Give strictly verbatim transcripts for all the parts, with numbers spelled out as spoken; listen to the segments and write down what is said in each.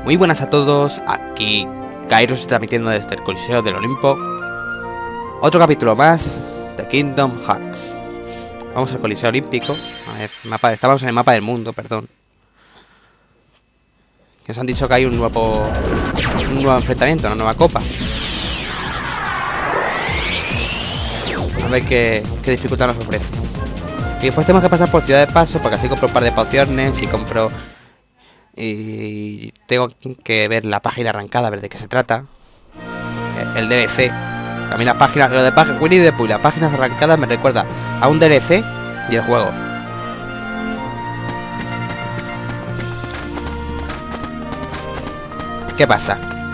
Muy buenas a todos, aquí Kairos está emitiendo desde el Coliseo del Olimpo. Otro capítulo más de Kingdom Hearts. Vamos al Coliseo Olímpico. A ver, mapa, estamos en el mapa del mundo, perdón. Que nos han dicho que hay un nuevo, un nuevo enfrentamiento, una nueva copa. A ver qué, qué dificultad nos ofrece. Y después tenemos que pasar por Ciudad de Paso, porque así compro un par de pociones y compro... Y tengo que ver la página arrancada, a ver de qué se trata. El D L C. A mí la página, lo de página, Winnie the Pooh, las páginas arrancadas me recuerda a un D L C y el juego. ¿Qué pasa?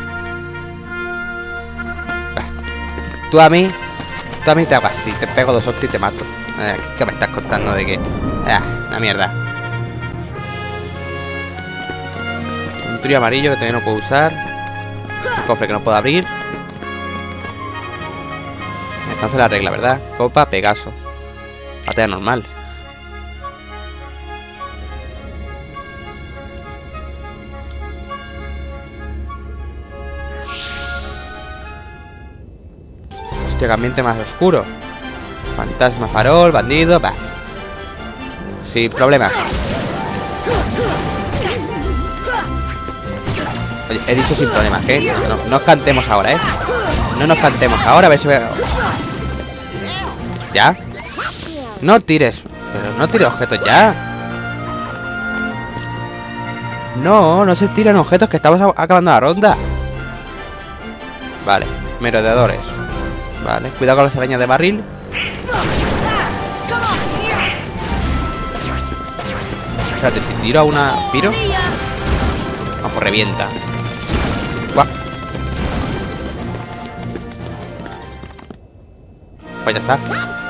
Bah. Tú a mí, tú a mí te hago así, te pego dos hostias y te mato. Eh, ¿Qué me estás contando de que? Ah, una mierda. Un trío amarillo que también no puedo usar. Un cofre que no puedo abrir. Me alcanza la regla, ¿verdad? Copa, Pegaso. Batalla normal. Hostia, que ambiente más oscuro. Fantasma, farol, bandido, va. Sin problemas. Oye, he dicho sin problemas, ¿qué? No, no nos cantemos ahora, ¿eh? No nos cantemos ahora, a ver si... ¿Ya? No tires. Pero no tires objetos ya. No, no se tiran objetos, que estamos acabando la ronda. Vale, merodeadores. Vale, cuidado con las arañas de barril. Espérate, si tiro a una... ¿Piro? No, pues revienta. Guau. Pues ya está.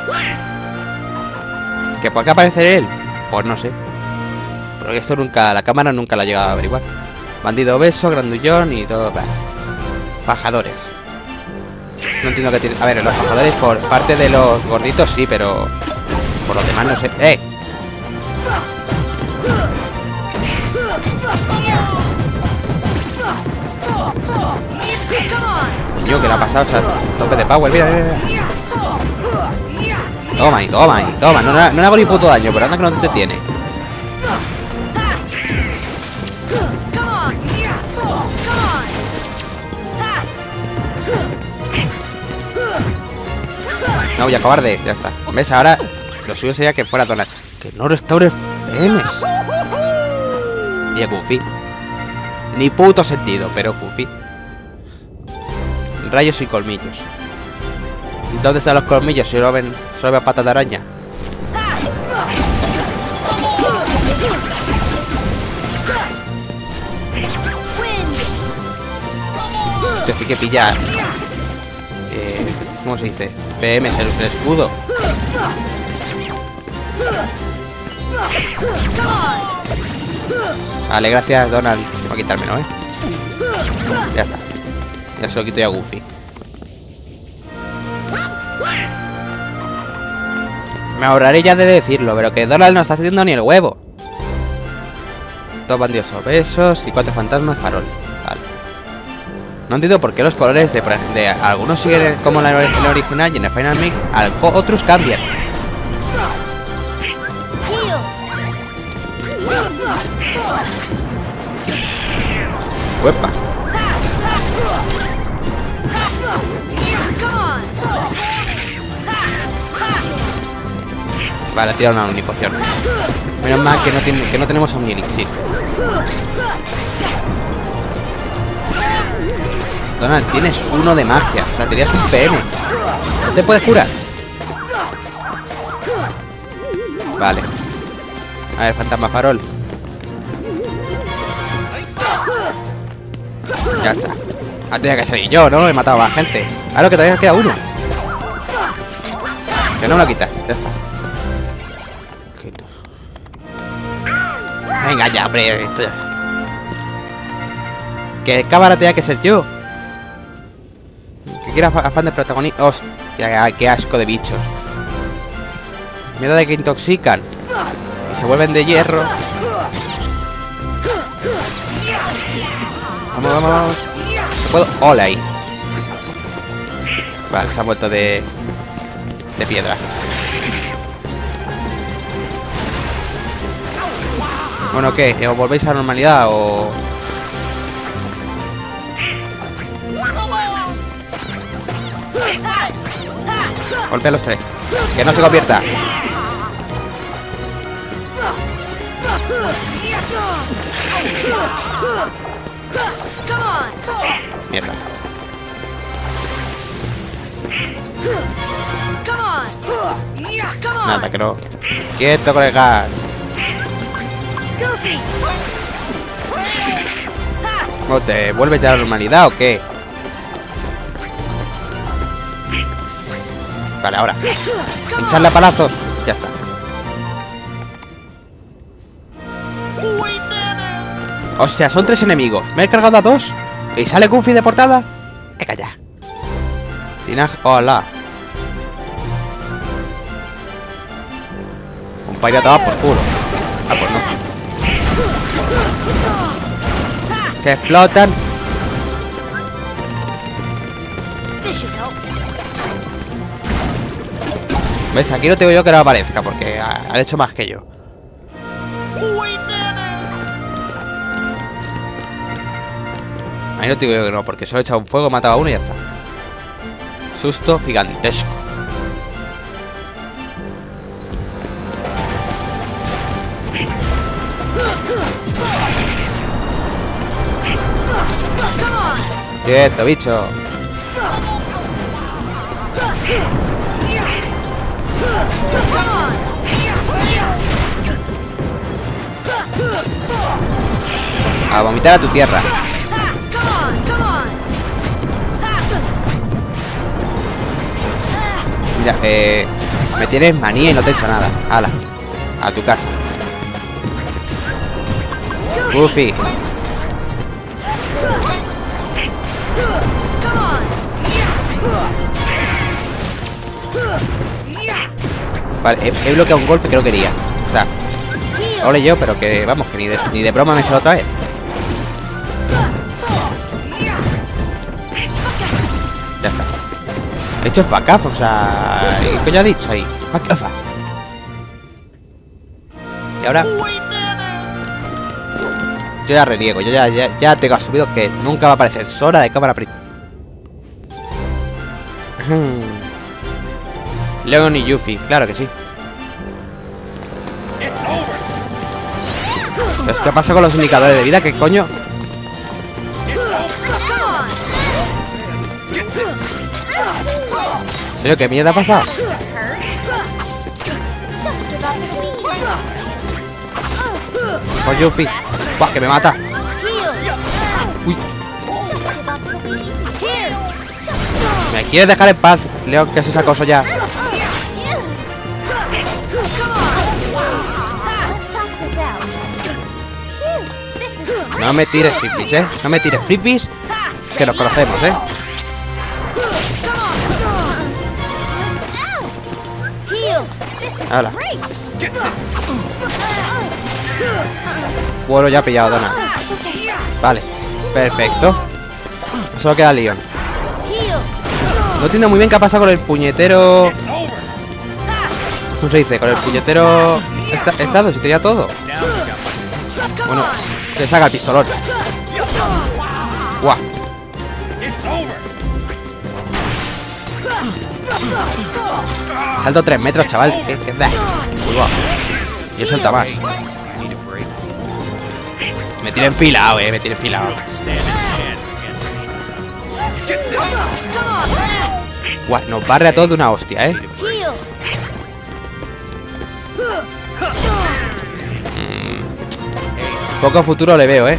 ¿Que por qué aparece él? Pues no sé. Pero esto nunca... La cámara nunca la ha llegado a averiguar. Bandido obeso, grandullón y todo... Bah. Fajadores. No entiendo qué tiene... A ver, los fajadores por parte de los gorditos sí, pero... Por los demás no sé... ¡Eh! Coño, que le ha pasado, o sea, tope de power, mira, mira, mira. Toma y toma y toma, no, no, no le hago ni puto daño, pero anda que no te tiene. No, ya cobarde, ya está. ¿Ves? Ahora lo suyo sería que fuera Donald. Que no restaures P Ms. Y a Goofy. Ni puto sentido, pero Goofy. Rayos y colmillos. ¿Dónde están los colmillos? Si solo ven, solo ven patas de araña. Que sí que pilla. Eh, ¿Cómo se dice? P M, el, el escudo. Vale, gracias Donald por quitármelo, ¿eh? Ya está. Ya se lo quito ya a Goofy. Me ahorraré ya de decirlo, pero que Donald no está haciendo ni el huevo. Dos bandidos obesos y cuatro fantasmas farol. Vale. No entiendo por qué los colores de, de algunos siguen como en el original y en el Final Mix, otros cambian. ¡Uepa! Vale, tira una omnipoción. Menos mal que no, tiene, que no tenemos omnielixir. Donald, tienes uno de magia. O sea, tenías un P M. ¿No te puedes curar? Vale. A ver, fantasma farol. Ya está. Ah, tenía que ser yo, ¿no? He matado a más gente. Ahora que todavía queda uno. Que no me lo quitas. Ya está. Venga ya, hombre. Esto ya. Que cámara tenía que ser yo. Que quiera afán de protagonista. Hostia, qué asco de bichos. Miedo de que intoxican. Y se vuelven de hierro. Vamos, vamos, vamos. ¿No puedo? Hola ahí. Vale, se ha vuelto de... de piedra. Bueno, ¿qué? ¿Os volvéis a la normalidad o...? Golpea a los tres. Que no se convierta. Mierda. Nada, que no. Quieto con el gas. ¿Cómo te vuelves ya a la normalidad o qué? Vale, ahora. Hincharle a palazos. Ya está. O sea, son tres enemigos. Me he cargado a dos. ¿Y sale Goofy de portada? Venga ya. Tinaj, hola. Un pairo tomado por culo. Ah, pues no. Que explotan. ¿Ves? Aquí no tengo yo que no aparezca porque han hecho más que yo. Ahí no te digo yo que no, porque solo he echado un fuego, he matado a uno y ya está. Susto gigantesco. Quieto, bicho. A vomitar a tu tierra. Mira, eh... me tienes manía y no te he hecho nada. Hala, a tu casa. Goofy. Vale, he, he bloqueado un golpe que no quería. O sea, ole yo, pero que vamos, que ni de, ni de broma me sale otra vez. Ya está. He hecho fuck off, o sea... ¿Qué coño ha dicho ahí? Fuck off. Y ahora... Yo ya reniego, yo ya, ya, ya tengo asumido que nunca va a aparecer Sora de cámara principal. Leon y Yuffie, claro que sí. Pero es que pasa con los indicadores de vida, ¿qué coño? ¿En serio? ¿Qué mierda ha pasado? Por Yuffie. ¡Buah, que me mata! Uy. ¿Me quieres dejar en paz, Leon, que es esa cosa ya? No me tires flippies, ¿eh? No me tires flippies, que nos conocemos, ¿eh? Hala. Bueno, ya he pillado, Donna. Vale, perfecto. Solo queda Leon. No entiendo muy bien qué ha pasado con el puñetero... ¿Cómo se dice? Con el puñetero... Esta estado, si tenía todo. Bueno, que saca el pistolón. Guau. Salto tres metros, chaval. ¿Qué, qué da? Guau. Yo salta más. Me tiene enfilado, eh. Me tiene enfilado. Guau, nos barre a todos de una hostia, eh. Mm. Poco futuro le veo, eh.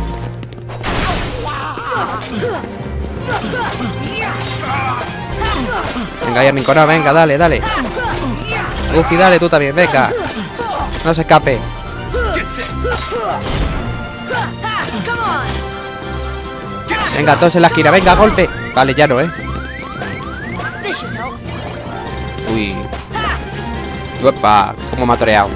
Venga, ahí arrinconado, venga, dale, dale. Goofy, dale tú también, venga. No se escape. Venga, todos en la esquina, venga, golpe. Vale, ya no, eh. Uy. Uepa, cómo me ha toreado.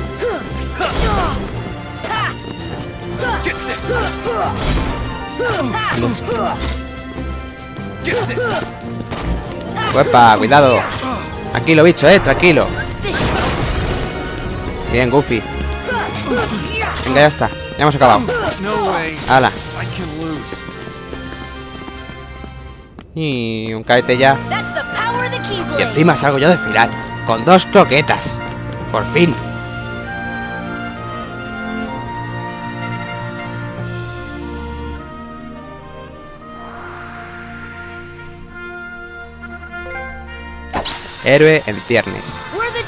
¡Uepa! ¡Cuidado! Tranquilo, bicho, eh, tranquilo. Bien, Goofy. Venga, ya está. Ya hemos acabado. ¡Hala! Y un caete ya. Y encima salgo yo de final. Con dos croquetas. Por fin. Héroe en ciernes.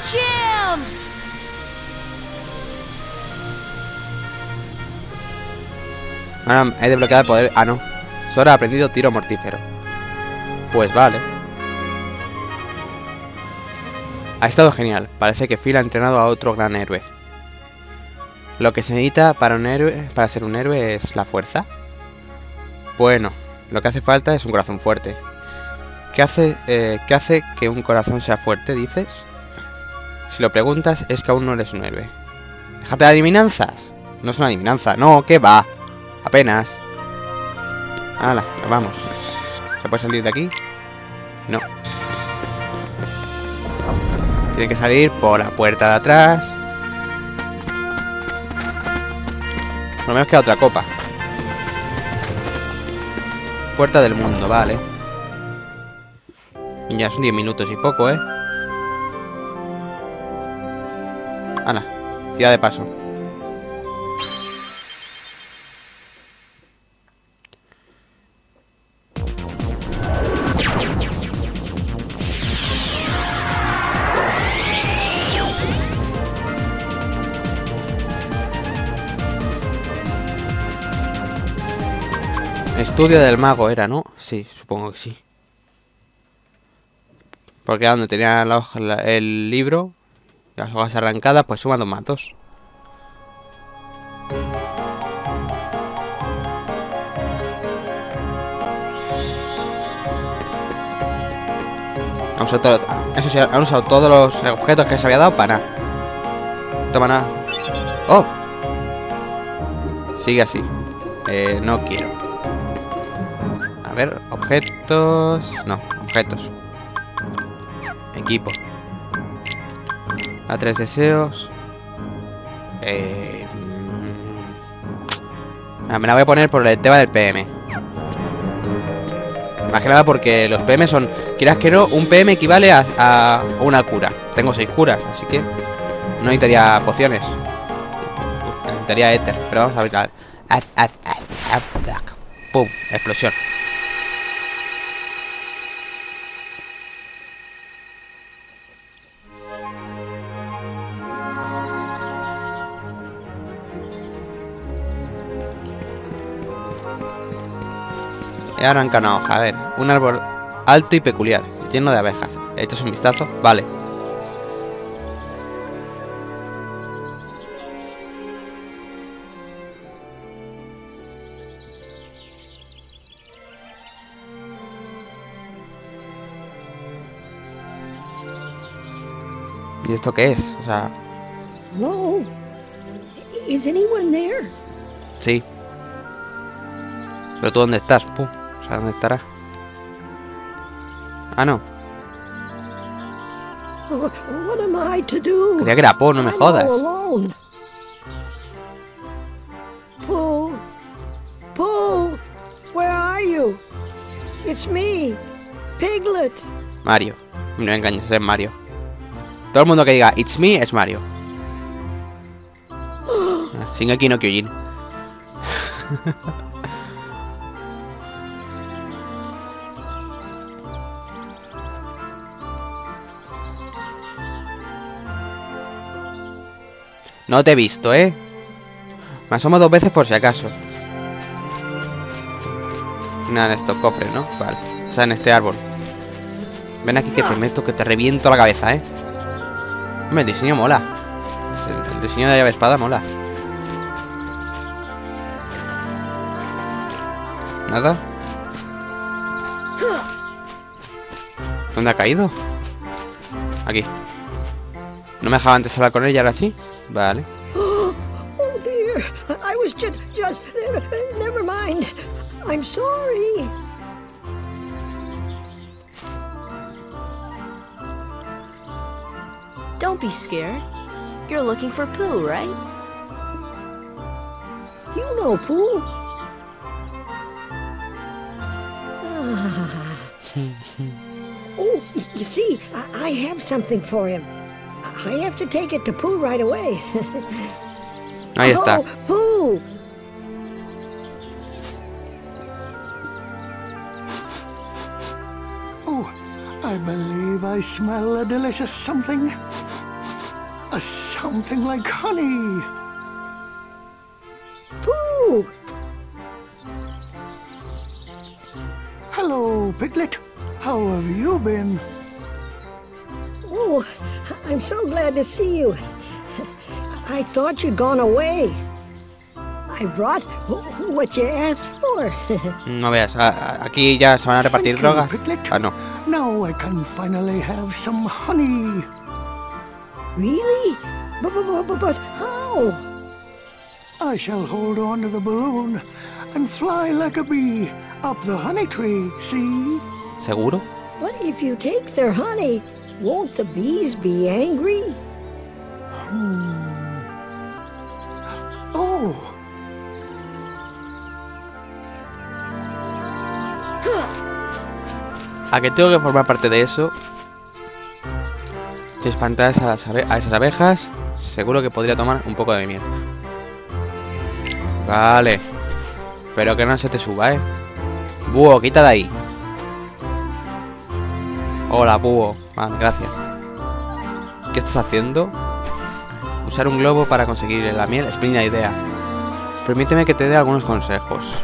Ahora he desbloqueado el poder... Ah, no. Sora ha aprendido tiro mortífero. Pues vale. Ha estado genial. Parece que Phil ha entrenado a otro gran héroe. Lo que se necesita para un héroe, para ser un héroe es la fuerza. Bueno, lo que hace falta es un corazón fuerte. ¿Qué hace, eh, ¿Qué hace que un corazón sea fuerte, dices? Si lo preguntas, es que aún no eres un héroe. ¡Déjate de adivinanzas! No es una adivinanza. No, ¿qué va? Apenas. Hala, nos vamos. ¿Se puede salir de aquí? No. Tiene que salir por la puerta de atrás. Por lo menos queda otra copa. Puerta del mundo, vale. Ya son diez minutos y poco, ¿eh? Hala, ciudad de paso. Estudio del mago era, ¿no? Sí, supongo que sí. Porque donde tenía la hoja, la, el libro, las hojas arrancadas, pues suman dos más dos. Han usado todo, eso sí, han usado todos los objetos que se había dado para nada. Toma nada. ¡Oh! Sigue así. Eh, no quiero. A ver, objetos... No, objetos. Equipo. A tres deseos. Eh, mm, me la voy a poner por el tema del P M. Más que nada porque los P M son... Quieras que no, un P M equivale a, a una cura. Tengo seis curas, así que no necesitaría pociones. Necesitaría éter. Pero vamos a ver. A ver. ¡Pum! Explosión. He arrancado una hoja, a ver, un árbol alto y peculiar, lleno de abejas. ¿Echas un vistazo? Vale. ¿Y esto qué es? O sea... Hello? Is anyone there? Sí. ¿Pero tú dónde estás? Pum. O sea, ¿dónde estará? Ah, no. What am I to do? Creía que era Po, no me jodas. Po, Po, where are you? It's me, Piglet. Mario. No me engañes, es Mario. Todo el mundo que diga It's me es Mario. Shingeki no Kyojin. No te he visto, ¿eh? Me asomo dos veces por si acaso. Nada, en estos cofres, ¿no? Vale. O sea, en este árbol. Ven aquí que te meto, que te reviento la cabeza, ¿eh? Hombre, el diseño mola. El diseño de la llave espada mola. ¿Nada? ¿Dónde ha caído? Aquí. ¿No me dejaba antes hablar con él y ahora sí? Vale. Oh dear. I was just, just, never mind. I'm sorry. Don't be scared. You're looking for Pooh, right? You know Pooh. Ah. Oh, you see, I, I have something for him. I have to take it to Pooh right away. Ahí está. Oh, Pooh! Oh, I believe I smell a delicious something. A something like honey. Pooh! Hello, Piglet. How have you been? Oh, I'm so glad to see you. I thought you'd gone away. I brought what you asked for. No veas, aquí ya se van a repartir drogas. Ah, no. Now I can finally have some honey. Really? But, but, but, but how? I shall hold on to the balloon and fly like a bee up the honey tree, see? ¿Seguro? But if you take their honey, won't the bees be angry? Hmm. Oh. ¿A que tengo que formar parte de eso? Si espantas a, las abe a esas abejas, seguro que podría tomar un poco de miel. Vale. Pero que no se te suba, ¿eh? Búho, quita de ahí. Hola, búho. Vale, gracias. ¿Qué estás haciendo? Usar un globo para conseguir la miel es buena idea. Permíteme que te dé algunos consejos.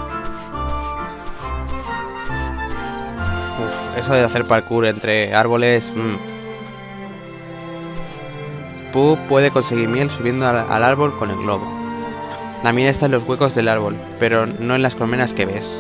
Uf, eso de hacer parkour entre árboles... Mmm. Pooh puede conseguir miel subiendo al, al árbol con el globo. La miel está en los huecos del árbol, pero no en las colmenas que ves.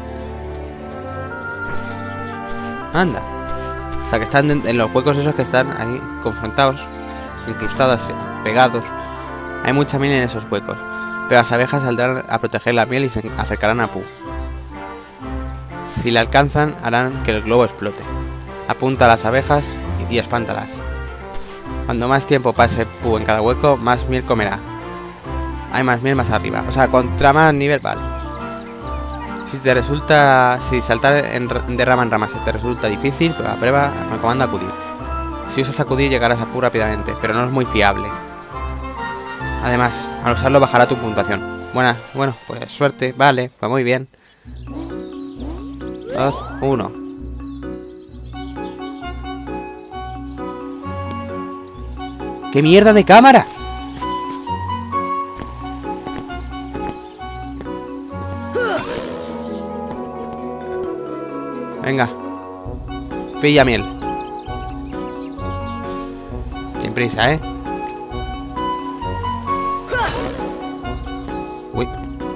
Anda. O sea, que están en, en los huecos esos que están ahí confrontados, incrustados, pegados. Hay mucha miel en esos huecos, pero las abejas saldrán a proteger la miel y se acercarán a Pooh. Si la alcanzan, harán que el globo explote. Apunta a las abejas y, y espántalas. Cuando más tiempo pase Pooh en cada hueco, más miel comerá. Hay más miel más arriba. O sea, contra más nivel, vale. Si te resulta... Si saltar en, de rama en rama se te resulta difícil, pues a prueba me comanda acudir. Si usas acudir llegarás a Pooh rápidamente, pero no es muy fiable. Además, al usarlo bajará tu puntuación. Buena, bueno, pues suerte, vale, pues muy bien. Dos, uno. ¡Qué mierda de cámara! Venga. Pilla miel. Sin prisa, ¿eh? Uy.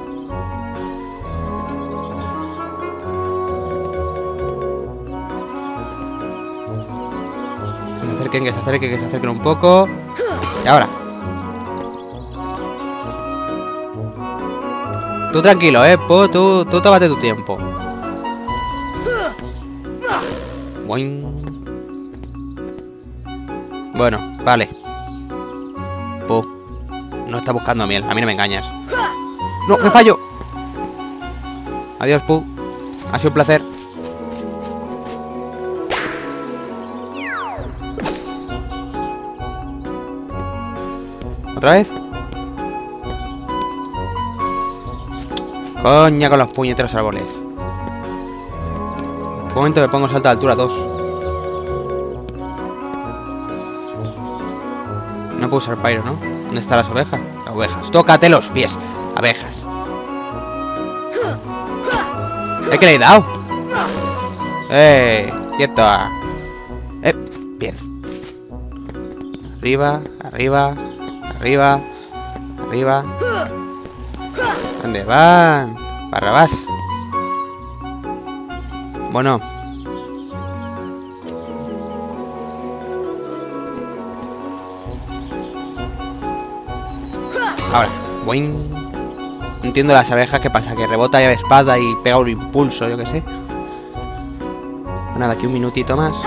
Que se acerquen, que se acerquen, que se acerquen un poco. Y ahora. Tú tranquilo, eh, Pooh, tú, tú tómate tu tiempo. Boing. Bueno, vale. Pooh, no está buscando miel, a mí no me engañas. ¡No, me fallo! Adiós, Pooh. Ha sido un placer. ¿Otra vez? Coña con los puñeteros árboles. Un momento me pongo salto de altura dos. No puedo usar pyro, ¿no? ¿Dónde están las ovejas? Las ovejas. ¡Tócate los pies! Abejas. ¿Eh, que le he dado? ¡Eh! ¡Quieto! ¡Eh! Bien. Arriba, arriba, arriba, arriba. ¿Dónde van? Barrabás. Bueno. Ahora. Boing. No entiendo las abejas, ¿qué pasa? Que rebota llave espada y pega un impulso, yo qué sé. Pues nada, aquí un minutito más.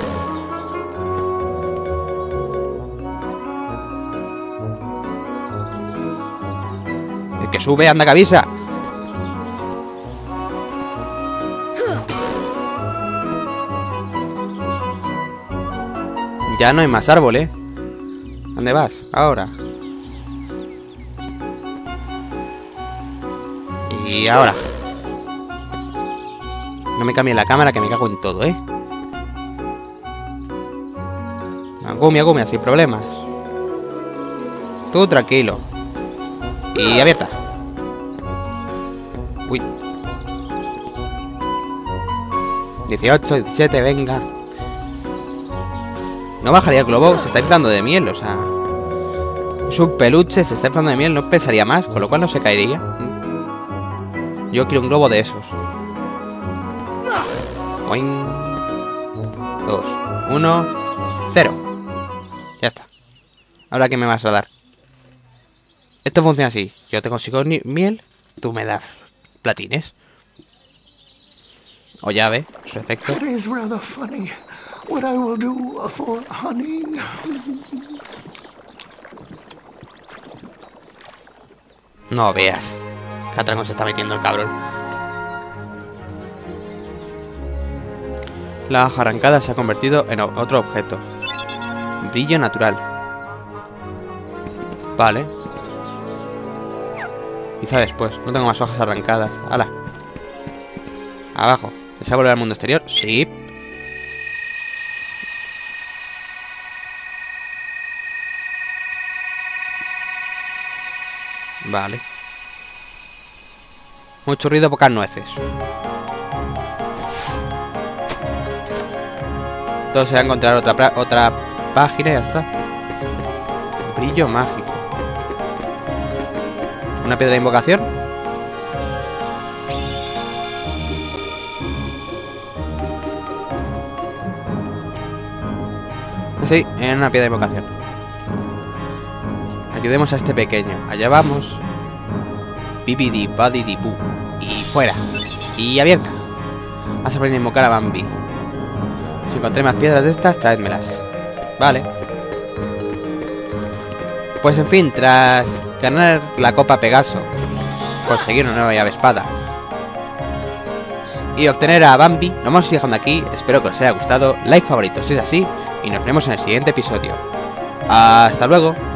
El que sube, anda que avisa. Ya no hay más árbol, ¿eh? ¿Dónde vas? Ahora. Y ahora. No me cambie la cámara, que me cago en todo, ¿eh? Agumia, agumia, sin problemas. Tú tranquilo. Y abierta. Uy. dieciocho, diecisiete, venga. No bajaría el globo, se está inflando de miel, o sea... Es un peluche, se está inflando de miel, no pesaría más, con lo cual no se caería. Yo quiero un globo de esos. Boing. Dos, uno, cero. Ya está. Ahora, ¿qué me vas a dar? Esto funciona así. Yo te consigo miel, tú me das platines. O llave, su efecto. It is rather funny what I will do for honey. No veas. Qué atraco se está metiendo el cabrón. La hoja arrancada se ha convertido en otro objeto. Brillo natural. Vale. Quizá después. No tengo más hojas arrancadas. ¡Hala! Abajo. ¿Desea volver al mundo exterior? Sí. Vale. Mucho ruido, pocas nueces. Entonces se va a encontrar otra, otra página y ya está. Brillo mágico. Una piedra de invocación. Sí, en una piedra de invocación. Ayudemos a este pequeño. Allá vamos. Bibidi, badidi, bu. Y fuera. Y abierta. Vas a aprender a invocar a Bambi. Si encontré más piedras de estas, traédmelas. Vale. Pues en fin, tras ganar la Copa Pegaso, conseguir una nueva llave espada y obtener a Bambi, nos vamos dejando aquí. Espero que os haya gustado. Like, favorito si es así. Y nos vemos en el siguiente episodio. Hasta luego.